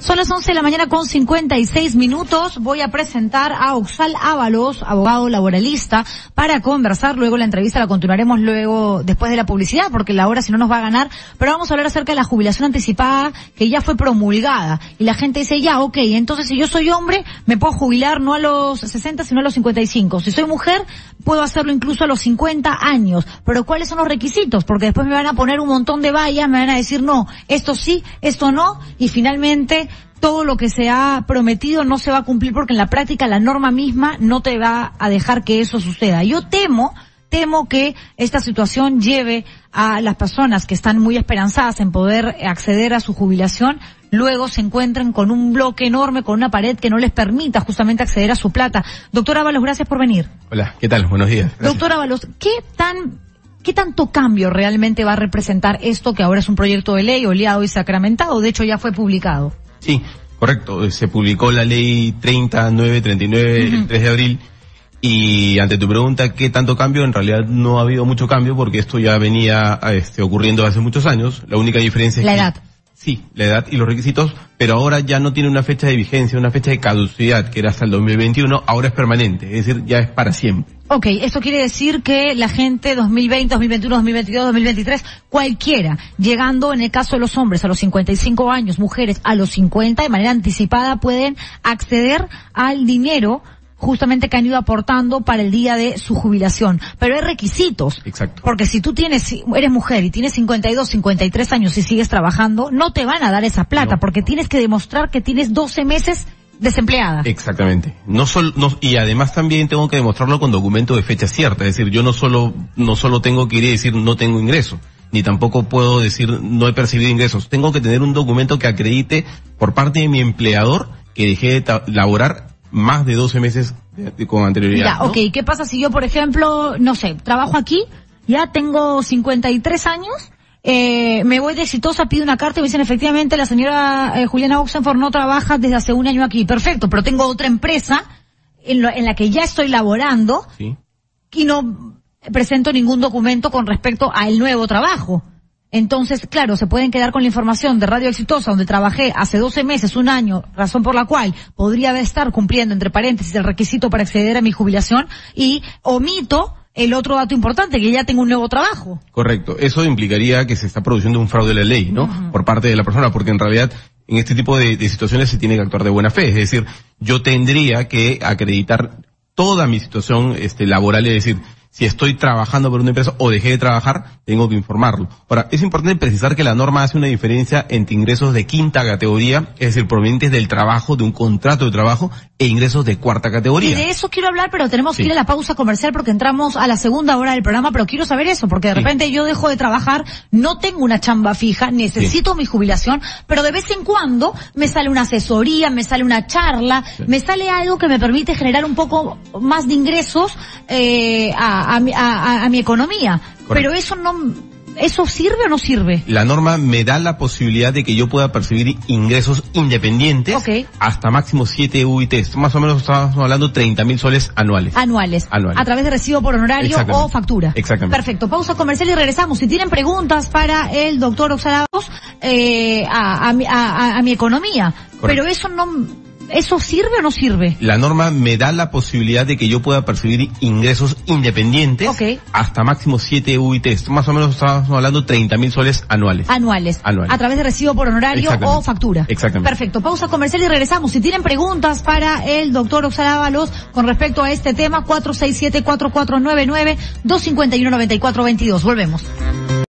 Son las 11 de la mañana con 56 minutos. Voy a presentar a Oxal Ábalos, abogado laboralista, para conversar. Luego la entrevista la continuaremos luego, después de la publicidad, porque la hora si no nos va a ganar. Pero vamos a hablar acerca de la jubilación anticipada que ya fue promulgada. Y la gente dice, ya, ok, entonces si yo soy hombre, me puedo jubilar no a los 60, sino a los 55. Si soy mujer, puedo hacerlo incluso a los 50 años. Pero ¿cuáles son los requisitos? Porque después me van a poner un montón de vallas, me van a decir, no, esto sí, esto no, y finalmente todo lo que se ha prometido no se va a cumplir porque en la práctica la norma misma no te va a dejar que eso suceda. Yo temo que esta situación lleve a las personas que están muy esperanzadas en poder acceder a su jubilación, luego se encuentren con un bloque enorme, con una pared que no les permita justamente acceder a su plata. Doctor Ábalos, gracias por venir. Hola, ¿qué tal? Buenos días. Gracias. Doctor Ábalos, ¿qué tanto cambio realmente va a representar esto que ahora es un proyecto de ley oleado y sacramentado? De hecho, ya fue publicado. Sí, correcto. Se publicó la ley 3939 el 3 de abril. Y ante tu pregunta, ¿qué tanto cambio? En realidad no ha habido mucho cambio porque esto ya venía ocurriendo hace muchos años. La única diferencia es la edad. Sí, la edad y los requisitos, pero ahora ya no tiene una fecha de vigencia, una fecha de caducidad, que era hasta el 2021, ahora es permanente, es decir, ya es para siempre. Ok, esto quiere decir que la gente 2020, 2021, 2022, 2023, cualquiera, llegando en el caso de los hombres a los 55 años, mujeres a los 50, de manera anticipada pueden acceder al dinero justamente que han ido aportando para el día de su jubilación. Pero hay requisitos. Exacto. Porque si tú eres mujer y tienes 52, 53 años y sigues trabajando, no te van a dar esa plata, porque tienes que demostrar que tienes 12 meses desempleada. Exactamente. Y además también tengo que demostrarlo con documento de fecha cierta. Es decir, yo no solo tengo que ir y decir no tengo ingreso, ni tampoco puedo decir no he percibido ingresos. Tengo que tener un documento que acredite por parte de mi empleador que dejé de laborar más de 12 meses con anterioridad. Ya, ¿no? ok, ¿qué pasa si yo, por ejemplo, no sé, trabajo aquí, ya tengo 53 años, me voy de exitosa, pido una carta y me dicen, efectivamente, la señora Juliana Oxenford no trabaja desde hace un año aquí. Perfecto, pero tengo otra empresa en la que ya estoy laborando, ¿sí?, y no presento ningún documento con respecto al nuevo trabajo. Entonces, claro, se pueden quedar con la información de Radio Exitosa, donde trabajé hace 12 meses, un año, razón por la cual podría estar cumpliendo, entre paréntesis, el requisito para acceder a mi jubilación, y omito el otro dato importante, que ya tengo un nuevo trabajo. Correcto. Eso implicaría que se está produciendo un fraude de la ley, ¿no? Por parte de la persona, porque en realidad en este tipo de situaciones se tiene que actuar de buena fe. Es decir, yo tendría que acreditar toda mi situación laboral, es decir, si estoy trabajando por una empresa o dejé de trabajar, tengo que informarlo. Ahora, es importante precisar que la norma hace una diferencia entre ingresos de quinta categoría, es decir, provenientes del trabajo, de un contrato de trabajo, e ingresos de cuarta categoría. Y de eso quiero hablar, pero tenemos que ir a la pausa comercial porque entramos a la segunda hora del programa, pero quiero saber eso, porque de repente yo dejo de trabajar, no tengo una chamba fija, necesito mi jubilación, pero de vez en cuando me sale una asesoría, me sale una charla, me sale algo que me permite generar un poco más de ingresos a mi economía. Correcto. Pero ¿eso sirve o no sirve? La norma me da la posibilidad de que yo pueda percibir ingresos independientes hasta máximo 7 UITs. Más o menos estamos hablando 30.000 soles anuales. Anuales. A través de recibo por honorario o factura. Exactamente. Perfecto. Pausa comercial y regresamos. Si tienen preguntas para el doctor Oxal Ábalos, a mi economía. Correcto. Pero ¿eso sirve o no sirve? La norma me da la posibilidad de que yo pueda percibir ingresos independientes hasta máximo 7 UITs. Más o menos estamos hablando 30.000 soles anuales. Anuales. A través de recibo por honorario o factura. Exactamente. Perfecto. Pausa comercial y regresamos. Si tienen preguntas para el doctor Oxal Ábalos con respecto a este tema, 467-4499, 251-9422. Volvemos.